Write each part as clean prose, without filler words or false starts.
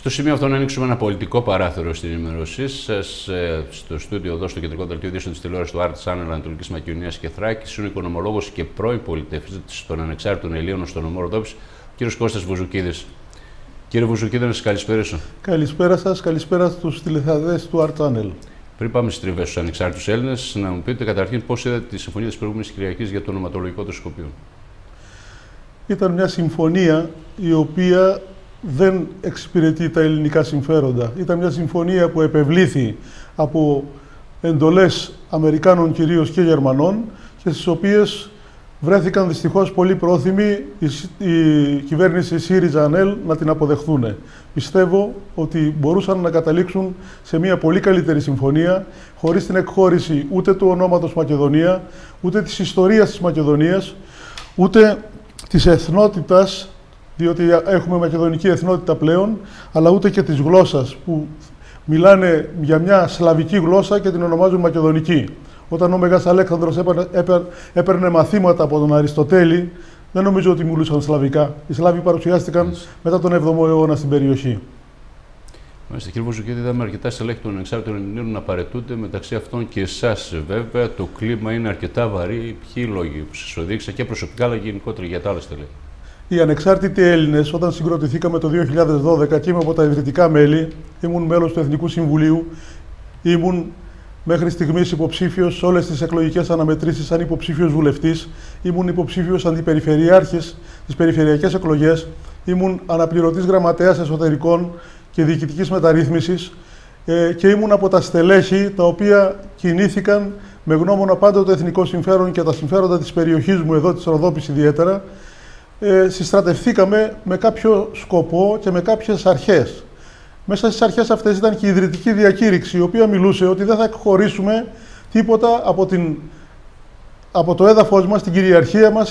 Στο σημείο αυτό να ανοίξουμε ένα πολιτικό παράθυρο στην ενημέρωσή σας. Στο στούντιο εδώ, στο κεντρικό δελτίο ειδήσεων της τηλεόρασης του Art Channel Ανατολικής Μακεδονίας και Θράκης, είναι ο οικονομολόγος και πρώην πολιτευτής των ανεξάρτητων Ελλήνων στον νομό Ροδόπης, ο κύριος Κώστας Βουζουκίδης. Κύριε Βουζουκίδη, να σας καλησπέρισω. Καλησπέρα σας, καλησπέρα στους τηλεθεατές του Art Channel. Πριν πάμε στις τριβές στους ανεξάρτητους Έλληνες, να μου πείτε καταρχήν πώς είδατε τη συμφωνία της προηγούμενης Κυριακής για το ονοματολογικό των Σκοπίων. Ήταν μια συμφωνία η οποία δεν εξυπηρετεί τα ελληνικά συμφέροντα. Ήταν μια συμφωνία που επευλήθη από εντολές Αμερικάνων κυρίως και Γερμανών και στις οποίες βρέθηκαν δυστυχώς πολύ πρόθυμοι η κυβέρνηση ΣΥΡΙΖΑ-ΑΝΕΛ να την αποδεχθούν. Πιστεύω ότι μπορούσαν να καταλήξουν σε μια πολύ καλύτερη συμφωνία, χωρίς την εκχώρηση ούτε του ονόματος Μακεδονία, ούτε της ιστορίας της Μακεδονίας, ούτε της εθνότητας, διότι έχουμε μακεδονική εθνότητα πλέον, αλλά ούτε και της γλώσσας, που μιλάνε για μια σλαβική γλώσσα και την ονομάζουν μακεδονική. Όταν ο Μέγας Αλέξανδρος έπαιρνε μαθήματα από τον Αριστοτέλη, δεν νομίζω ότι μιλούσαν σλαβικά. Οι Σλάβοι παρουσιάστηκαν μετά τον 7ο αιώνα στην περιοχή. Μάλιστα, κύριε Βουζουκίδη, είδαμε αρκετά στελέχη των ανεξάρτητων Ελληνών να παραιτούνται, μεταξύ αυτών και εσάς. Βέβαια, το κλίμα είναι αρκετά βαρύ. Ποιοι οι λόγοι που σας οδήγησαν και προσωπικά, αλλά γενικότερα για τα άλλα στελέχη? Οι ανεξάρτητοι Έλληνες, όταν συγκροτηθήκαμε το 2012 και είμαι από τα ιδρυτικά μέλη, ήμουν μέλος του Εθνικού Συμβουλίου, ήμουν μέχρι στιγμής υποψήφιος σε όλες τις εκλογικές αναμετρήσεις σαν υποψήφιος βουλευτής, ήμουν υποψήφιος αντιπεριφερειάρχης στις περιφερειακές εκλογές, ήμουν αναπληρωτής γραμματέας εσωτερικών και διοικητικής μεταρρύθμισης και ήμουν από τα στελέχη τα οποία κινήθηκαν με γνώμονα πάντα το εθνικό συμφέρον και τα συμφέροντα της περιοχής μου εδώ, της Ροδόπης ιδιαίτερα. Συστρατευθήκαμε με κάποιο σκοπό και με κάποιες αρχές. Μέσα στις αρχές αυτές ήταν και η ιδρυτική διακήρυξη, η οποία μιλούσε ότι δεν θα εκχωρήσουμε τίποτα από το έδαφος μας, την κυριαρχία μας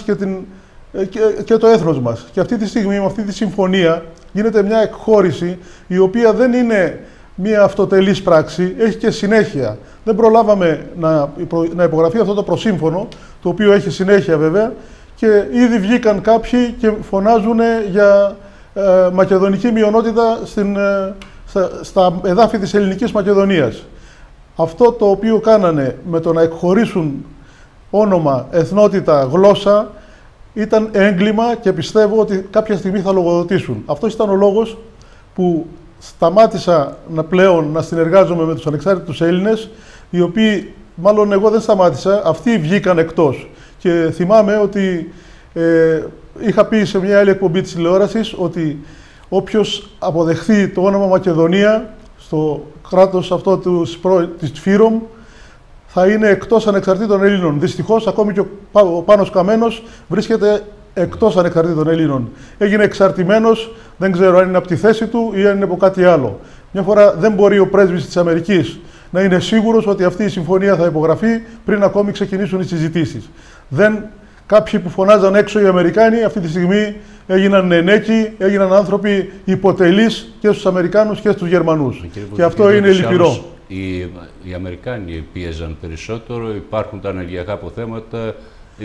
και το έθνος μας. Και αυτή τη στιγμή, με αυτή τη συμφωνία, γίνεται μια εκχώρηση η οποία δεν είναι μια αυτοτελής πράξη, έχει και συνέχεια. Δεν προλάβαμε να υπογραφεί αυτό το προσύμφωνο, το οποίο έχει συνέχεια βέβαια, και ήδη βγήκαν κάποιοι και φωνάζουν για μακεδονική μειονότητα στα εδάφη της ελληνικής Μακεδονίας. Αυτό το οποίο κάνανε με το να εκχωρήσουν όνομα, εθνότητα, γλώσσα ήταν έγκλημα και πιστεύω ότι κάποια στιγμή θα λογοδοτήσουν. Αυτός ήταν ο λόγος που σταμάτησα πλέον να συνεργάζομαι με τους ανεξάρτητους Έλληνες, οι οποίοι, μάλλον εγώ δεν σταμάτησα, αυτοί βγήκαν εκτός. Και θυμάμαι ότι είχα πει σε μια άλλη εκπομπή της τηλεόρασης ότι όποιος αποδεχθεί το όνομα Μακεδονία στο κράτος αυτό της ΦΥΡΟΜ θα είναι εκτός ανεξαρτήτων Ελλήνων. Δυστυχώς, ακόμη και ο Πάνος Καμένος βρίσκεται εκτός ανεξαρτήτων Ελλήνων. Έγινε εξαρτημένος, δεν ξέρω αν είναι από τη θέση του ή αν είναι από κάτι άλλο. Μια φορά δεν μπορεί ο πρέσβης της Αμερικής να είναι σίγουρος ότι αυτή η συμφωνία θα υπογραφεί πριν ακόμη ξεκινήσουν οι συζητήσεις. Κάποιοι που φωνάζαν έξω οι Αμερικάνοι αυτή τη στιγμή έγιναν ενέκοι, έγιναν άνθρωποι υποτελείς και στους Αμερικάνους και στους Γερμανούς. Και αυτό είναι λυπηρό. Οι Αμερικάνοι πίεζαν περισσότερο, υπάρχουν τα ενεργειακά αποθέματα,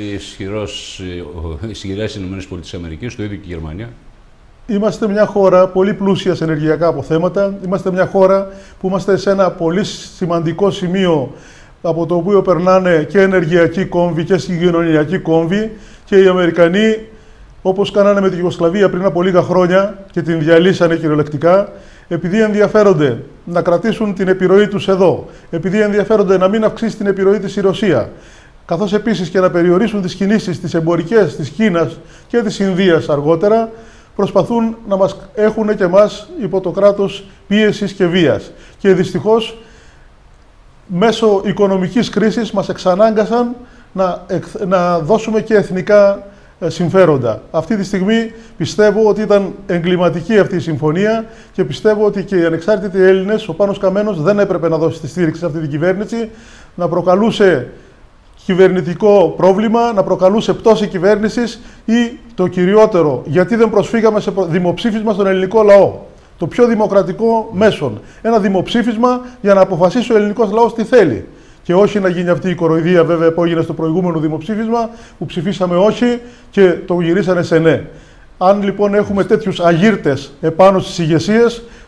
ισχυρές ΗΠΑ, το ίδιο και η Γερμανία. Είμαστε μια χώρα πολύ πλούσια σε ενεργειακά αποθέματα. Είμαστε μια χώρα που είμαστε σε ένα πολύ σημαντικό σημείο από το οποίο περνάνε και ενεργειακοί κόμβοι και συγκοινωνιακοί κόμβοι, και οι Αμερικανοί, όπως κάνανε με τη Ιουγκοσλαβία πριν από λίγα χρόνια και την διαλύσανε κυριολεκτικά, επειδή ενδιαφέρονται να κρατήσουν την επιρροή τους εδώ, επειδή ενδιαφέρονται να μην αυξήσει την επιρροή της η Ρωσία, καθώς επίσης και να περιορίσουν τις κινήσεις τις εμπορικές της Κίνας και της Ινδίας αργότερα, προσπαθούν να μας έχουν και εμάς υπό το κράτος πίεσης και βίας. Και δυστυχώς, μέσω οικονομικής κρίσης μας εξανάγκασαν να δώσουμε και εθνικά συμφέροντα. Αυτή τη στιγμή πιστεύω ότι ήταν εγκληματική αυτή η συμφωνία και πιστεύω ότι και οι ανεξάρτητοι Έλληνες, ο Πάνος Καμένος δεν έπρεπε να δώσει τη στήριξη σε αυτή την κυβέρνηση, να προκαλούσε κυβερνητικό πρόβλημα, να προκαλούσε πτώση κυβέρνησης ή το κυριότερο, γιατί δεν προσφύγαμε σε δημοψήφισμα στον ελληνικό λαό. Το πιο δημοκρατικό μέσον. Ένα δημοψήφισμα για να αποφασίσει ο ελληνικός λαός τι θέλει. Και όχι να γίνει αυτή η κοροϊδία βέβαια που έγινε στο προηγούμενο δημοψήφισμα, που ψηφίσαμε όχι και το γυρίσανε σε ναι. Αν λοιπόν έχουμε τέτοιους αγύρτες επάνω στις ηγεσίες,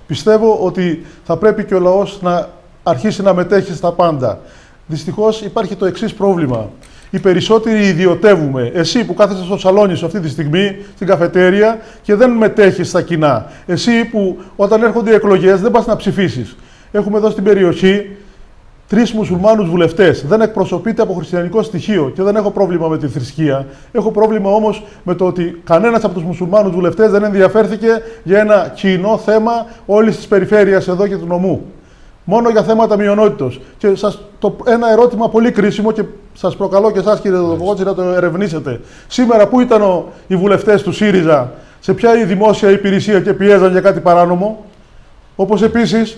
Πιστεύω ότι θα πρέπει και ο λαός να αρχίσει να μετέχει στα πάντα. Δυστυχώς υπάρχει το εξής πρόβλημα. Οι περισσότεροι ιδιωτεύουμε. Εσύ που κάθεσαι στο σαλόνι σου αυτή τη στιγμή, στην καφετέρια και δεν μετέχεις στα κοινά. Εσύ που όταν έρχονται οι εκλογές δεν πας να ψηφίσεις. Έχουμε εδώ στην περιοχή 3 μουσουλμάνους βουλευτές. Δεν εκπροσωπείται από χριστιανικό στοιχείο και δεν έχω πρόβλημα με τη θρησκεία. Έχω πρόβλημα όμως με το ότι κανένας από τους μουσουλμάνους βουλευτές δεν ενδιαφέρθηκε για ένα κοινό θέμα όλης της περιφέρειας εδώ και του νομού. Μόνο για θέματα μειονότητος. Και ένα ερώτημα πολύ κρίσιμο και σας προκαλώ και εσάς, κύριε Δοδοκότσι, να το ερευνήσετε. Σήμερα πού ήταν οι βουλευτές του ΣΥΡΙΖΑ, σε ποια δημόσια υπηρεσία και πιέζαν για κάτι παράνομο? Όπως επίσης,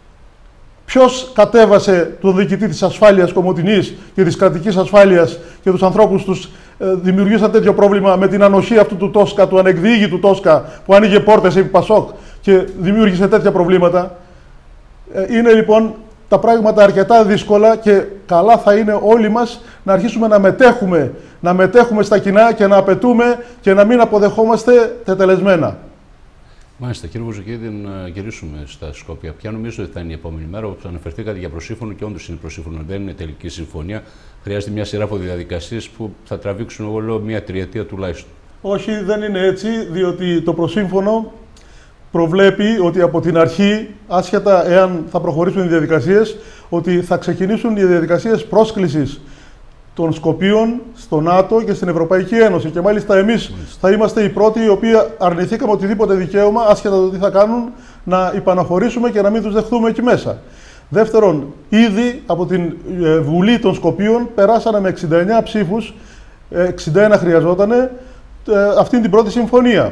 ποιος κατέβασε τον διοικητή της ασφάλειας Κομοτηνής και της κρατικής ασφάλειας και τους ανθρώπους τους δημιουργήσαν τέτοιο πρόβλημα με την ανοχή αυτού του Τόσκα, του ανεκδιήγητου Τόσκα, που άνοιγε πόρτες επί Πασόκ και δημιούργησε τέτοια προβλήματα? Είναι λοιπόν τα πράγματα αρκετά δύσκολα και καλά θα είναι όλοι μας να αρχίσουμε να μετέχουμε στα κοινά και να απαιτούμε και να μην αποδεχόμαστε τετελεσμένα. Μάλιστα, κύριε Βουζουκίδη, να γυρίσουμε στα Σκόπια. Ποια νομίζω ότι θα είναι η επόμενη μέρα, όπως αναφερθήκατε για προσύμφωνο και όντως είναι προσύμφωνο, δεν είναι τελική συμφωνία. Χρειάζεται μια σειρά από διαδικασίες που θα τραβήξουν, εγώ λέω, μια τριετία τουλάχιστον. Όχι, δεν είναι έτσι, διότι το προσύμφωνο προβλέπει ότι από την αρχή, άσχετα εάν θα προχωρήσουν οι διαδικασίες, ότι θα ξεκινήσουν οι διαδικασίες πρόσκλησης των Σκοπίων στο ΝΑΤΟ και στην Ευρωπαϊκή Ένωση. Και μάλιστα εμείς θα είμαστε οι πρώτοι οι οποίοι αρνηθήκαμε οτιδήποτε δικαίωμα, άσχετα το τι θα κάνουν, να υπαναχωρήσουμε και να μην τους δεχθούμε εκεί μέσα. Δεύτερον, ήδη από την Βουλή των Σκοπίων περάσανε με 69 ψήφους, 61 χρειαζότανε, αυτήν την πρώτη συμφωνία.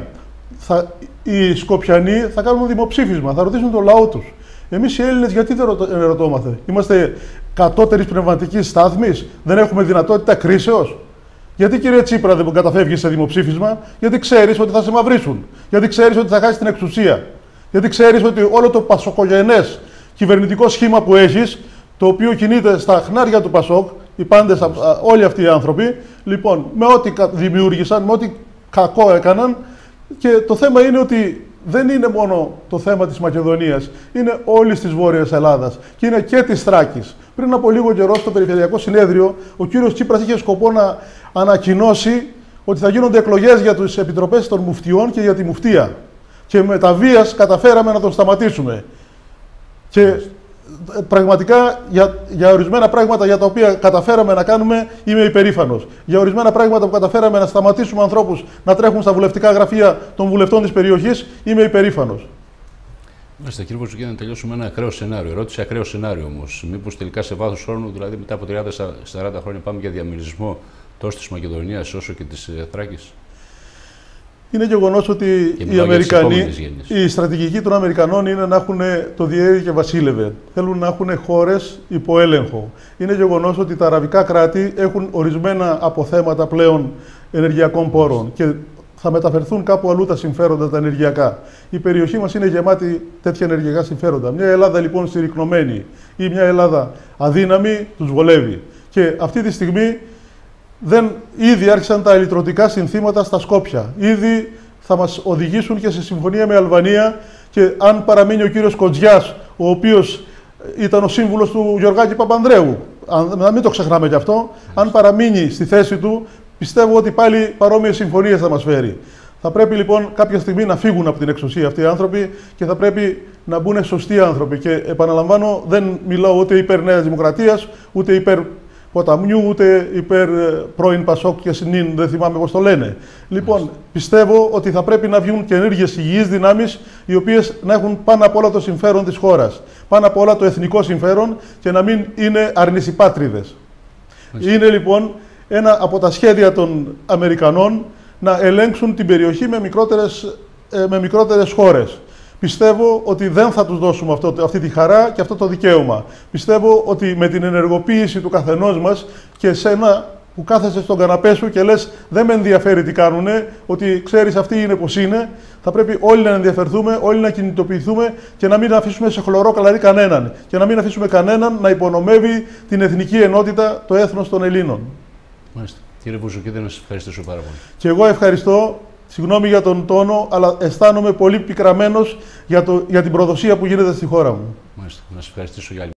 Οι Σκοπιανοί θα κάνουν δημοψήφισμα, θα ρωτήσουν τον λαό τους. Εμείς οι Έλληνες γιατί δεν ρωτώμαστε? Είμαστε κατώτερης πνευματικής στάθμης? Δεν έχουμε δυνατότητα κρίσεως? Γιατί, κύριε Τσίπρα, δεν καταφεύγεις σε δημοψήφισμα? Γιατί ξέρεις ότι θα σε μαυρίσουν. Γιατί ξέρεις ότι θα χάσεις την εξουσία. Γιατί ξέρεις ότι όλο το πασοκογενές κυβερνητικό σχήμα που έχεις, το οποίο κινείται στα χνάρια του Πασόκ, οι πάντες, όλοι αυτοί οι άνθρωποι, λοιπόν, με ό,τι δημιούργησαν, με ό,τι κακό έκαναν. Και το θέμα είναι ότι δεν είναι μόνο το θέμα της Μακεδονίας, είναι όλης της Βόρειας Ελλάδας και είναι και της Θράκης. Πριν από λίγο καιρό στο Περιφερειακό Συνέδριο, ο κύριος Τσίπρας είχε σκοπό να ανακοινώσει ότι θα γίνονται εκλογές για τις επιτροπές των μουφτιών και για τη μουφτία. Και με τα βίας καταφέραμε να τον σταματήσουμε. Και πραγματικά για ορισμένα πράγματα για τα οποία καταφέραμε να κάνουμε είμαι υπερήφανος. Για ορισμένα πράγματα που καταφέραμε να σταματήσουμε ανθρώπους να τρέχουν στα βουλευτικά γραφεία των βουλευτών της περιοχής είμαι υπερήφανος. Μάλιστα, κύριε Βουζουκίδη, να τελειώσουμε ένα ακραίο σενάριο. Ερώτηση ακραίο σενάριο όμως. Μήπως τελικά σε βάθος χρόνου, δηλαδή μετά από 30-40 χρόνια, πάμε για διαμερισμό τόσο της Μακεδονίας όσο και της Θράκης? Είναι γεγονός ότι οι Αμερικανοί, η στρατηγική των Αμερικανών είναι να έχουν το διέρη και βασίλευε. Θέλουν να έχουν χώρες υπό έλεγχο. Είναι γεγονός ότι τα αραβικά κράτη έχουν ορισμένα αποθέματα πλέον ενεργειακών πόρων και θα μεταφερθούν κάπου αλλού τα συμφέροντα τα ενεργειακά. Η περιοχή μας είναι γεμάτη τέτοια ενεργειακά συμφέροντα. Μια Ελλάδα λοιπόν συρρικνωμένη ή μια Ελλάδα αδύναμη τους βολεύει. Και αυτή τη στιγμή ήδη άρχισαν τα ελιτρωτικά συνθήματα στα Σκόπια. Ήδη θα μας οδηγήσουν και σε συμφωνία με Αλβανία και αν παραμείνει ο κύριος Κοντζιάς, ο οποίος ήταν ο σύμβουλος του Γιωργάκη Παπανδρέου, να μην το ξεχνάμε κι αυτό, αν παραμείνει στη θέση του, πιστεύω ότι πάλι παρόμοιες συμφωνίες θα μας φέρει. Θα πρέπει λοιπόν κάποια στιγμή να φύγουν από την εξουσία αυτοί οι άνθρωποι και θα πρέπει να μπουν σωστοί άνθρωποι. Και επαναλαμβάνω, δεν μιλάω ούτε υπέρ Νέας Δημοκρατίας, ούτε υπέρ Ποταμιού, ούτε υπέρ πρώην Πασόκ και Συνήν, δεν θυμάμαι πώς το λένε. Λοιπόν, πιστεύω ότι θα πρέπει να βγουν καινούργιες υγιείς δυνάμεις, οι οποίες να έχουν πάνω απ' όλα το συμφέρον της χώρας, πάνω απ' όλα το εθνικό συμφέρον και να μην είναι αρνησιπάτριδες. Είναι λοιπόν ένα από τα σχέδια των Αμερικανών να ελέγξουν την περιοχή με μικρότερες χώρες. Πιστεύω ότι δεν θα τους δώσουμε αυτή τη χαρά και αυτό το δικαίωμα. Πιστεύω ότι με την ενεργοποίηση του καθενός μας και σένα που κάθεσαι στον καναπέ σου και λες δεν με ενδιαφέρει τι κάνουνε, ότι ξέρεις αυτοί είναι πως είναι, θα πρέπει όλοι να ενδιαφερθούμε, όλοι να κινητοποιηθούμε και να μην αφήσουμε σε χλωρό καλαρί κανέναν. Και να μην αφήσουμε κανέναν να υπονομεύει την εθνική ενότητα, το έθνος των Ελλήνων. Μάλιστα. Κύριε Βουζουκίδη, να σας ευχαριστήσω πάρα πολύ. Και εγώ ευχαριστώ Συγγνώμη για τον τόνο, αλλά αισθάνομαι πολύ πικραμένος για την προδοσία που γίνεται στη χώρα μου. Μάλιστα. Να σας ευχαριστήσω για άλλη.